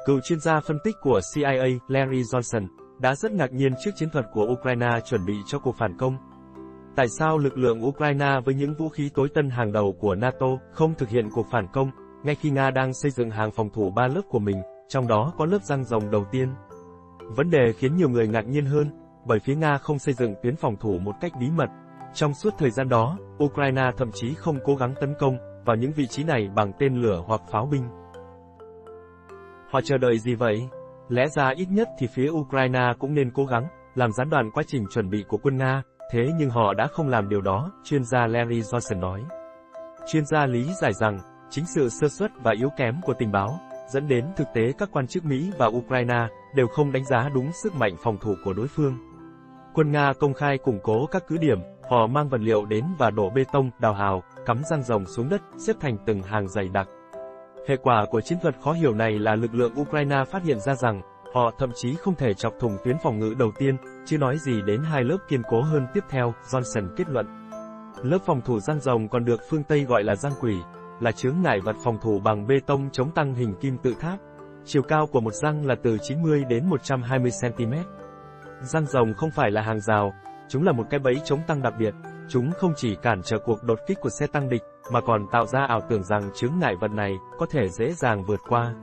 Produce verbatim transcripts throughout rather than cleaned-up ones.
Cựu chuyên gia phân tích của C I A Larry Johnson đã rất ngạc nhiên trước chiến thuật của Ukraine chuẩn bị cho cuộc phản công. Tại sao lực lượng Ukraine với những vũ khí tối tân hàng đầu của NATO không thực hiện cuộc phản công, ngay khi Nga đang xây dựng hàng phòng thủ ba lớp của mình, trong đó có lớp giăng rồng đầu tiên? Vấn đề khiến nhiều người ngạc nhiên hơn, bởi phía Nga không xây dựng tuyến phòng thủ một cách bí mật. Trong suốt thời gian đó, Ukraine thậm chí không cố gắng tấn công vào những vị trí này bằng tên lửa hoặc pháo binh. Họ chờ đợi gì vậy? Lẽ ra ít nhất thì phía Ukraine cũng nên cố gắng làm gián đoạn quá trình chuẩn bị của quân Nga, thế nhưng họ đã không làm điều đó, chuyên gia Larry Johnson nói. Chuyên gia lý giải rằng, chính sự sơ suất và yếu kém của tình báo dẫn đến thực tế các quan chức Mỹ và Ukraine đều không đánh giá đúng sức mạnh phòng thủ của đối phương. Quân Nga công khai củng cố các cứ điểm, họ mang vật liệu đến và đổ bê tông, đào hào, cắm giăng rồng xuống đất, xếp thành từng hàng dày đặc. Hệ quả của chiến thuật khó hiểu này là lực lượng Ukraine phát hiện ra rằng, họ thậm chí không thể chọc thủng tuyến phòng ngự đầu tiên, chứ nói gì đến hai lớp kiên cố hơn tiếp theo, Johnson kết luận. Lớp phòng thủ giăng rồng còn được phương Tây gọi là giăng quỷ, là chướng ngại vật phòng thủ bằng bê tông chống tăng hình kim tự tháp. Chiều cao của một giăng là từ chín mươi đến một trăm hai mươi xăng ti mét. Giăng rồng không phải là hàng rào, chúng là một cái bẫy chống tăng đặc biệt. Chúng không chỉ cản trở cuộc đột kích của xe tăng địch, mà còn tạo ra ảo tưởng rằng chướng ngại vật này có thể dễ dàng vượt qua.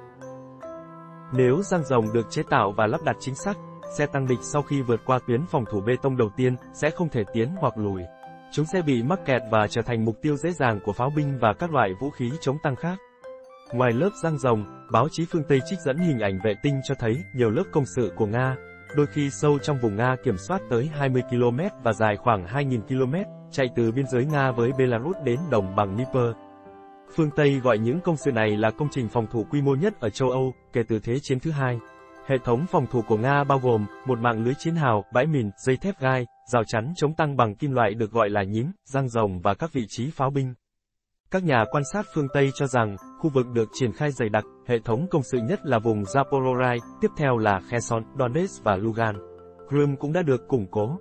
Nếu giăng rồng được chế tạo và lắp đặt chính xác, xe tăng địch sau khi vượt qua tuyến phòng thủ bê tông đầu tiên sẽ không thể tiến hoặc lùi. Chúng sẽ bị mắc kẹt và trở thành mục tiêu dễ dàng của pháo binh và các loại vũ khí chống tăng khác. Ngoài lớp giăng rồng, báo chí phương Tây trích dẫn hình ảnh vệ tinh cho thấy nhiều lớp công sự của Nga, đôi khi sâu trong vùng Nga kiểm soát tới hai mươi ki lô mét và dài khoảng hai nghìn ki lô mét, chạy từ biên giới Nga với Belarus đến đồng bằng Dnieper. Phương Tây gọi những công sự này là công trình phòng thủ quy mô nhất ở châu Âu kể từ Thế chiến thứ hai. Hệ thống phòng thủ của Nga bao gồm một mạng lưới chiến hào, bãi mìn, dây thép gai, rào chắn chống tăng bằng kim loại được gọi là nhím, giăng rồng và các vị trí pháo binh. Các nhà quan sát phương Tây cho rằng, khu vực được triển khai dày đặc, hệ thống công sự nhất là vùng Zaporozhye, tiếp theo là Kherson, Donetsk và Lugan. Crimea cũng đã được củng cố.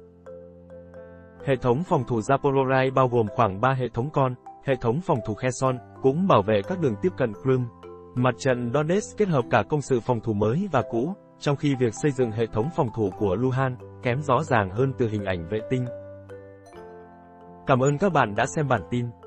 Hệ thống phòng thủ Zaporozhye bao gồm khoảng ba hệ thống con, hệ thống phòng thủ Kherson cũng bảo vệ các đường tiếp cận Crimea. Mặt trận Donetsk kết hợp cả công sự phòng thủ mới và cũ, trong khi việc xây dựng hệ thống phòng thủ của Luhansk kém rõ ràng hơn từ hình ảnh vệ tinh. Cảm ơn các bạn đã xem bản tin.